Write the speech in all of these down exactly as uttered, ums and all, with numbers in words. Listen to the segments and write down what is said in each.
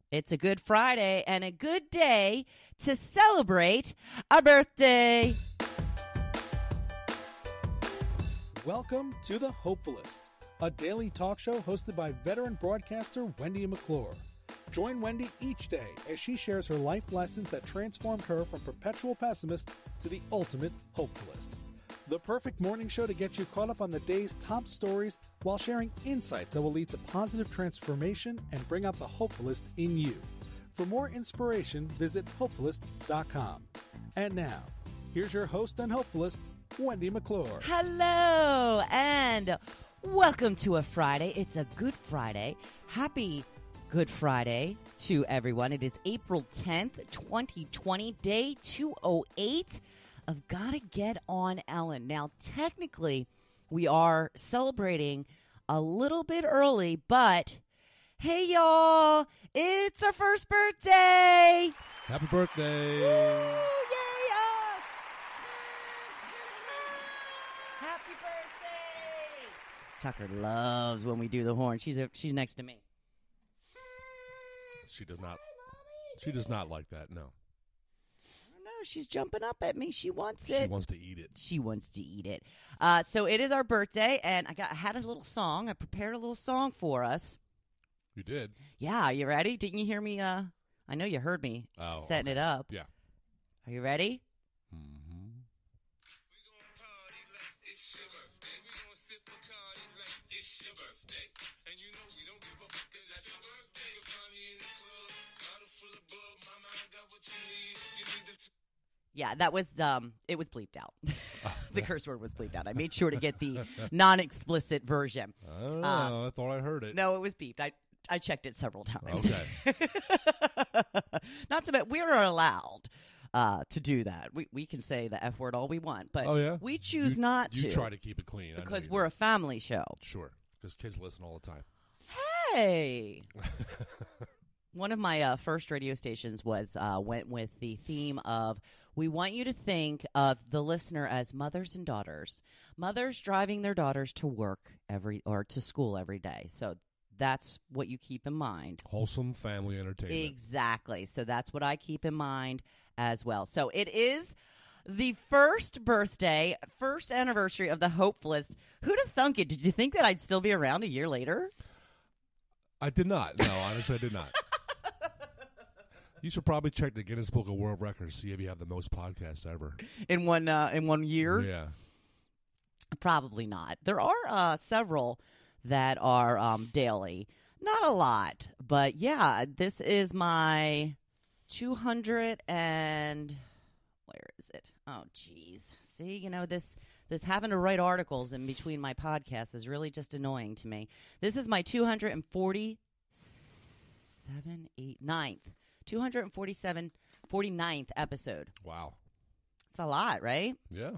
It's a good Friday and a good day to celebrate a birthday. Welcome to the Hopefulist, a daily talk show hosted by veteran broadcaster Wendy McClure. Join Wendy each day as she shares her life lessons that transformed her from perpetual pessimist to the ultimate hopefulist. The perfect morning show to get you caught up on the day's top stories while sharing insights that will lead to positive transformation and bring out the hopefulist in you. For more inspiration, visit hopefulist dot com. And now, here's your host and hopefulist, Wendy McClure. Hello, and welcome to a Friday. It's a Good Friday. Happy Good Friday to everyone. It is April tenth, twenty twenty, day two oh eight of Gotta Get On Ellen. Now, technically, we are celebrating a little bit early, but hey, y'all, it's our first birthday. Happy birthday. Woo, yay, us. Happy birthday. Tucker loves when we do the horn. She's a, she's next to me. She does not. She does not like that. No. No, she's jumping up at me. She wants She it. wants to eat it. She wants to eat it. Uh, so it is our birthday, and I got I had a little song. I prepared a little song for us. You did. Yeah, are you ready? Didn't you hear me? Uh, I know you heard me Oh, setting okay. it up. Yeah. Are you ready? Mm-hmm. Yeah, that was um, it was bleeped out. The curse word was bleeped out. I made sure to get the non-explicit version. I don't know. Uh, I thought I heard it. No, it was beeped. I I checked it several times. Okay. Not so bad. We're allowed uh, to do that. We we can say the F word all we want, but Oh, yeah? we choose You- not You to try to keep it clean. I know because you we're do. a family show. Sure. Because kids listen all the time. Hey. One of my uh, first radio stations was uh, went with the theme of we want you to think of the listener as mothers and daughters, mothers driving their daughters to work every or to school every day. So that's what you keep in mind. Wholesome family entertainment. Exactly. So that's what I keep in mind as well. So it is the first birthday, first anniversary of the Hopefulist. Who'd have thunk it? Did you think that I'd still be around a year later? I did not. No, honestly, I did not. You should probably check the Guinness Book of World Records, see if you have the most podcasts ever. In one uh, in one year? Yeah. Probably not. There are uh, several that are um, daily. Not a lot, but yeah, this is my two hundred and where is it? Oh, geez. See, you know, this this having to write articles in between my podcasts is really just annoying to me. This is my two hundred forty-seven, eight, ninth. two hundred forty-seven, forty-ninth episode. Wow. It's a lot, right? Yeah.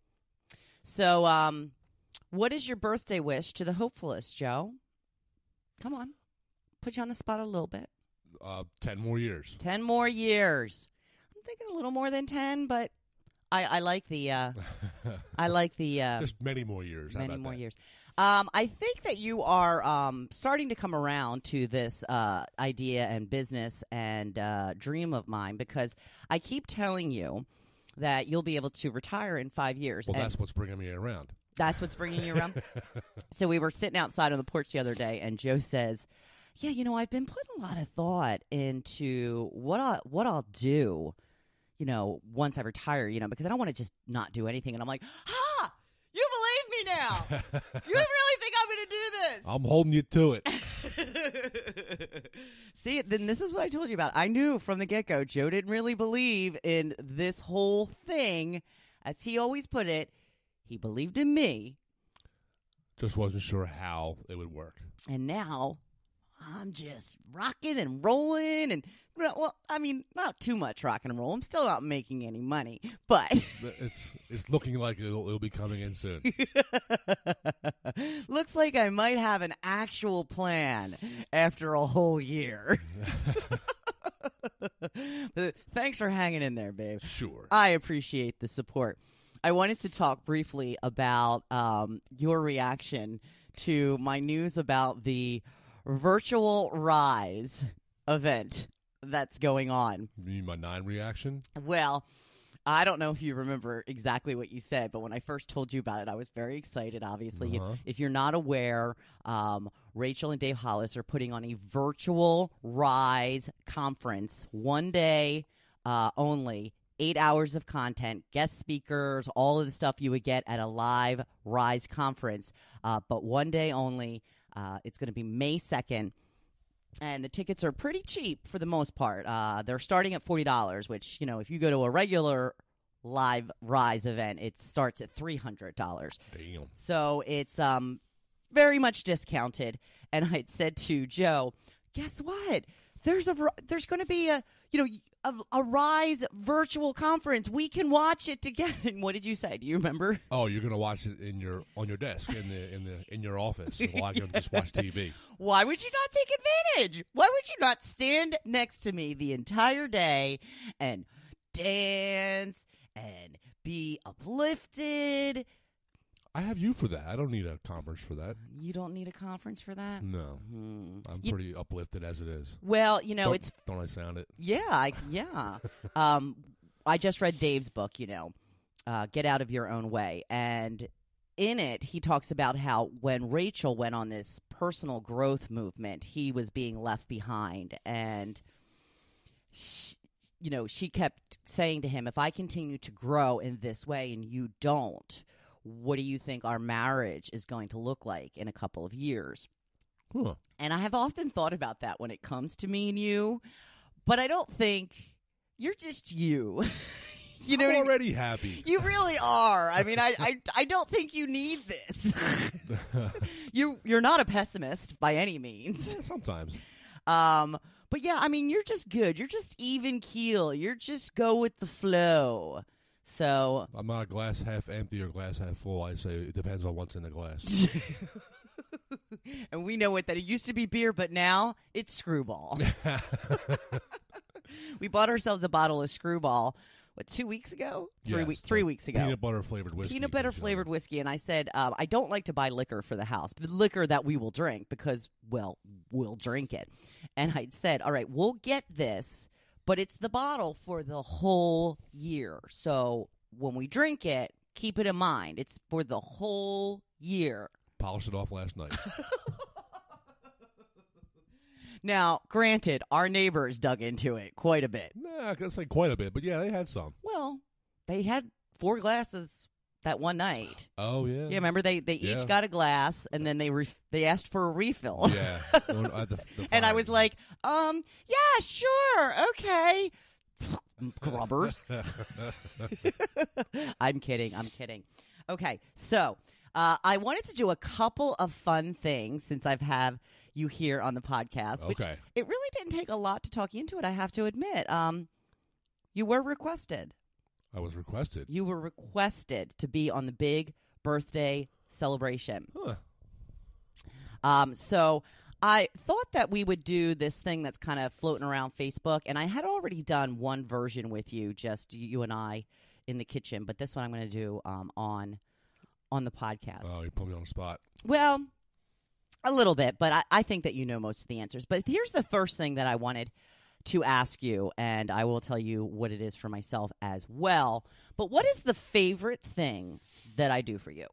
So, um, what is your birthday wish to the Hopefulist, Joe? Come on. Put you on the spot a little bit. Uh, ten more years. Ten more years. I'm thinking a little more than ten, but I, I like the, uh, I like the, uh, Just many more years. How many about more that? years. Um, I think that you are um, starting to come around to this uh, idea and business and uh, dream of mine because I keep telling you that you'll be able to retire in five years. Well, and that's what's bringing me around. That's what's bringing you around? So we were sitting outside on the porch the other day, and Joe says, yeah, you know, I've been putting a lot of thought into what I'll, what I'll do, you know, once I retire, you know, because I don't want to just not do anything. And I'm like, ha! You believe me now. You really think I'm going to do this? I'm holding you to it. See, then this is what I told you about. I knew from the get-go Joe didn't really believe in this whole thing. As he always put it, he believed in me. Just wasn't sure how it would work. And now I'm just rocking and rolling and, well, I mean, not too much rocking and roll. I'm still not making any money, but It's it's looking like it'll, it'll be coming in soon. looks like I might have an actual plan after a whole year. But thanks for hanging in there, babe. Sure. I appreciate the support. I wanted to talk briefly about um, your reaction to my news about the virtual rise event that's going on. You mean my nine reaction? Well, I don't know if you remember exactly what you said, but when I first told you about it, I was very excited, obviously. Uh-huh. If you're not aware, um, Rachel and Dave Hollis are putting on a virtual Rise conference, one day uh, only, eight hours of content, guest speakers, all of the stuff you would get at a live Rise conference, uh, but one day only. Uh, it's going to be May second. And the tickets are pretty cheap for the most part. Uh, they're starting at forty dollars, which, you know, if you go to a regular live Rise event, it starts at three hundred dollars. Damn. So it's um very much discounted. And I had said to Joe, guess what? There's a there's going to be a, you know, a, a Rise virtual conference. We can watch it together. And what did you say? Do you remember? Oh, you're gonna watch it in your on your desk in the in the in your office while I can just watch T V. Why would you not take advantage? Why would you not stand next to me the entire day and dance and be uplifted? I have you for that. I don't need a conference for that. You don't need a conference for that? No, Hmm. I'm You- pretty uplifted as it is. Well, you know, don't, it's don't I sound it? yeah, I, yeah. um, I just read Dave's book, you know, uh, Get Out of Your Own Way, and in it, he talks about how when Rachel went on this personal growth movement, he was being left behind, and she, you know, she kept saying to him, "If I continue to grow in this way and you don't, what do you think our marriage is going to look like in a couple of years?" Huh. And I have often thought about that when it comes to me and you, but I don't think you're just you. You know I'm what I mean? already happy. You really are. I mean, I, I, I don't think you need this. you you're not a pessimist by any means. Yeah, sometimes. Um, but yeah, I mean, you're just good. You're just even keel. You're just go with the flow. So I'm not a glass half empty or glass half full. I say it depends on what's in the glass. and we know what that it used to be beer, but now it's Screwball. We bought ourselves a bottle of Screwball. What, two weeks ago? Three, Yes, weeks, three the weeks ago. Peanut butter flavored whiskey. Peanut butter you know. flavored whiskey. And I said, um, I don't like to buy liquor for the house, but liquor that we will drink because, well, we'll drink it. And I said, all right, we'll get this, but it's the bottle for the whole year. So when we drink it, keep it in mind. It's for the whole year. Polished it off last night. Now, granted, our neighbors dug into it quite a bit. Nah, I could say quite a bit, but yeah, they had some. Well, they had four glasses that one night. Oh yeah. Yeah, remember they, they Yeah. each got a glass, and then they ref- they asked for a refill. Yeah. Going at the- the And I fire. was like, um, yeah, sure, okay. Grubbers. I'm kidding. I'm kidding. Okay, so uh, I wanted to do a couple of fun things since I've have you here on the podcast. Which Okay. it really didn't take a lot to talk you into it, I have to admit. Um, you were requested. I was requested. You were requested to be on the big birthday celebration. Huh. Um, so I thought that we would do this thing that's kind of floating around Facebook, and I had already done one version with you, just you and I in the kitchen, but this one I'm going to do um, on on the podcast. Oh, you put me on the spot. Well, a little bit, but I, I think that you know most of the answers. But here's the first thing that I wanted to ask you, and I will tell you what it is for myself as well. But what is the favorite thing that I do for you?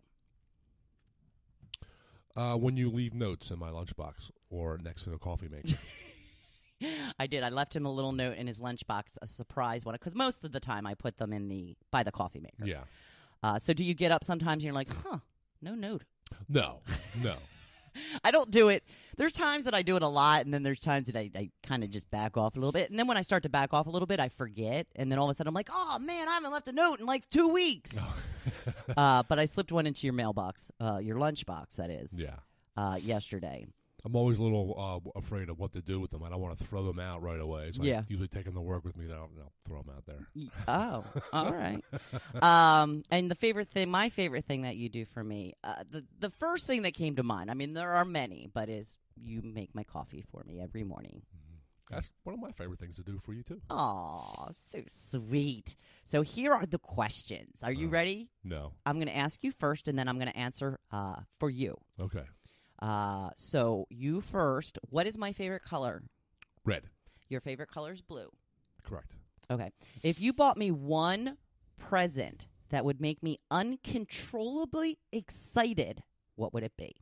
Uh, when you leave notes in my lunchbox or next to the coffee maker. I did. I left him a little note in his lunchbox, a surprise one, because most of the time I put them in the by the coffee maker. Yeah. Uh, so do you get up sometimes and you're like, huh, no note? No. No. I don't do it. There's times that I do it a lot, and then there's times that I, I kind of just back off a little bit. And then when I start to back off a little bit, I forget. And then all of a sudden I'm like, oh, man, I haven't left a note in like two weeks. uh, but I slipped one into your mailbox, uh, your lunchbox, that is, Yeah. uh, yesterday. I'm always a little uh, afraid of what to do with them. I don't want to throw them out right away. So Yeah. I usually take them to work with me. Then I'll, I'll throw them out there. Oh, all right. Um, and the favorite thing, my favorite thing that you do for me, uh, the the first thing that came to mind, I mean, there are many, but is you make my coffee for me every morning. That's one of my favorite things to do for you, too. Aw, so sweet. So here are the questions. Are you Uh, ready? No. I'm going to ask you first, and then I'm going to answer uh, for you. Okay. Uh, so you first. What is my favorite color? Red. Your favorite color is blue. Correct. Okay. If you bought me one present that would make me uncontrollably excited, what would it be?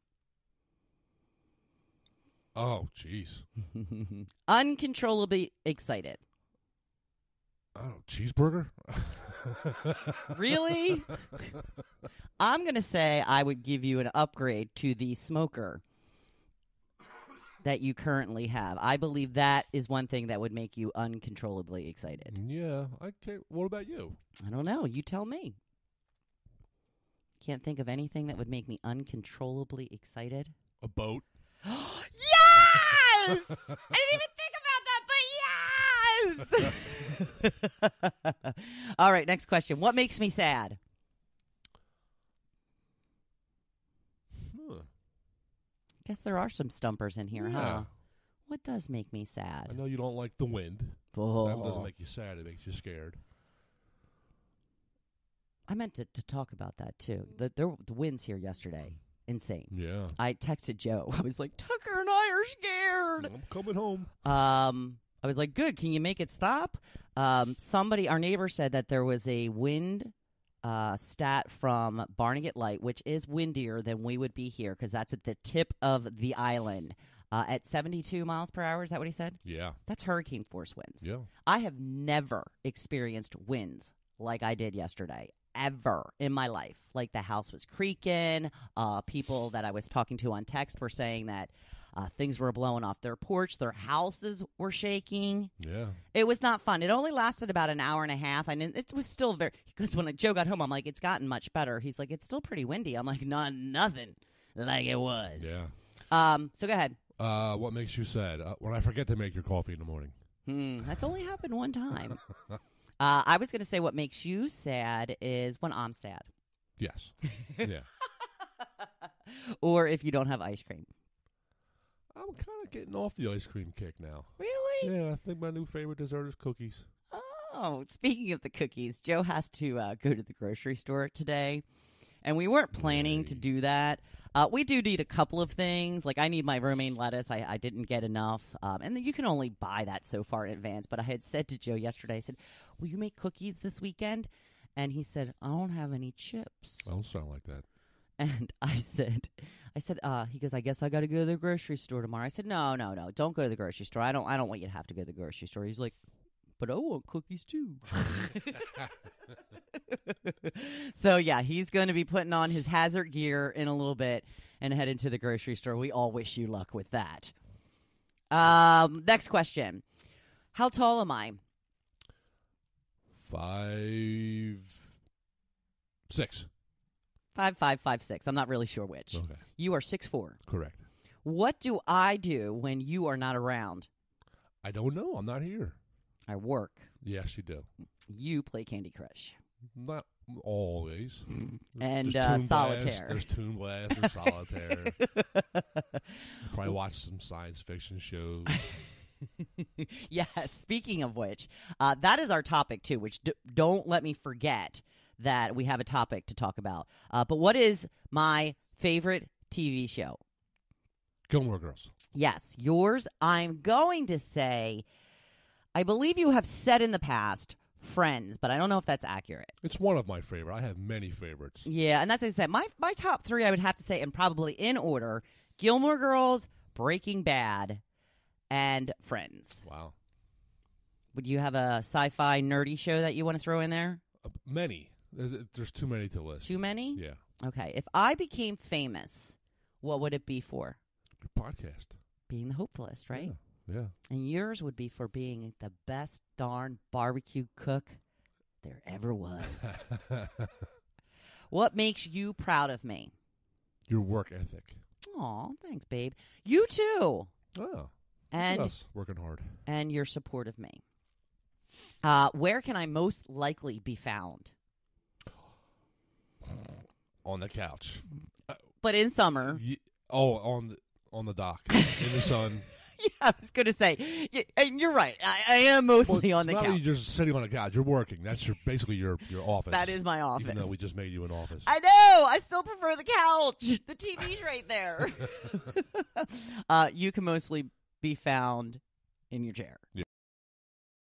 Oh, jeez. Uncontrollably excited. Oh, cheeseburger? Really? I'm going to say I would give you an upgrade to the smoker that you currently have. I believe that is one thing that would make you uncontrollably excited. Yeah. I can't. What about you? I don't know. You tell me. Can't think of anything that would make me uncontrollably excited. A boat. Yes! I didn't even think about that, but yes! All right, next question. What makes me sad? Huh. Guess there are some stumpers in here, Yeah. huh? What does make me sad? I know you don't like the wind. Oh. That doesn't make you sad. It makes you scared. I meant to, to talk about that, too. The, there, the winds here yesterday. Insane. Yeah. I texted Joe. I was like, Tucker and I are scared. I'm coming home. Um, I was like, good. Can you make it stop? Um, somebody, our neighbor said that there was a wind uh, stat from Barnegat Light, which is windier than we would be here because that's at the tip of the island uh, at seventy-two miles per hour. Is that what he said? Yeah. That's hurricane force winds. Yeah. I have never experienced winds like I did yesterday. Ever in my life. Like the house was creaking. Uh, people that I was talking to on text were saying that uh, things were blowing off their porch. Their houses were shaking. Yeah. It was not fun. It only lasted about an hour and a half. And it was still very, because when Joe got home, I'm like, it's gotten much better. He's like, it's still pretty windy. I'm like, not nothing like it was. Yeah. Um. So go ahead. Uh, what makes you sad? Uh, when I forget to make your coffee in the morning. Hmm. That's only happened one time. Uh, I was going to say what makes you sad is when I'm sad. Yes. Yeah. Or if you don't have ice cream. I'm kind of getting off the ice cream kick now. Really? Yeah, I think my new favorite dessert is cookies. Oh, speaking of the cookies, Joe has to uh, go to the grocery store today. And we weren't planning Yay. to do that. Uh, we do need a couple of things. Like, I need my romaine lettuce. I, I didn't get enough. Um, and you can only buy that so far in advance. But I had said to Joe yesterday, I said, will you make cookies this weekend? And he said, I don't have any chips. I don't sound like that. And I said, I said, uh, he goes, I guess I got to go to the grocery store tomorrow. I said, no, no, no, don't go to the grocery store. I don't, I don't want you to have to go to the grocery store. He's like, but I want cookies too. So, yeah, he's going to be putting on his hazard gear in a little bit and head into the grocery store. We all wish you luck with that. Um, next question. How tall am I? Five, six. Five, five, five, six. I'm not really sure which. Okay. You are six four. Correct. What do I do when you are not around? I don't know. I'm not here. I work. Yes, you do. You play Candy Crush. Not always. And There's uh, Toon Solitaire. Blast, there's Toon Blast and Solitaire. Probably watch some science fiction shows. Yes, speaking of which, uh, that is our topic, too, which d- don't let me forget that we have a topic to talk about. Uh, but what is my favorite T V show? Gilmore Girls. Yes, yours. I'm going to say, I believe you have said in the past, Friends, but I don't know if that's accurate. It's one of my favorite. I have many favorites. Yeah, and that's what I said. My, my top three, I would have to say, and probably in order, Gilmore Girls, Breaking Bad, and Friends. Wow. Would you have a sci-fi nerdy show that you want to throw in there? Uh, many. There- There's too many to list. Too many? Yeah. Okay. If I became famous, what would it be for? Your podcast. Being the Hopefulist, right? Yeah. Yeah. And yours would be for being the best darn barbecue cook there ever was. What makes you proud of me? Your work ethic. Aw, thanks, babe. You too. Oh. And Us working hard. and your support of me. Uh, where can I most likely be found? On the couch. But in summer. Ye- oh, on the on the dock in the sun. Yeah, I was going to say, yeah, and you're right. I, I am mostly Well, on the it's not couch. that you're just sitting on the couch. You're working. That's your basically your your office. That is my office. Even though we just made you an office. I know. I still prefer the couch. The T V's right there. uh, you can mostly be found in your chair. Yeah.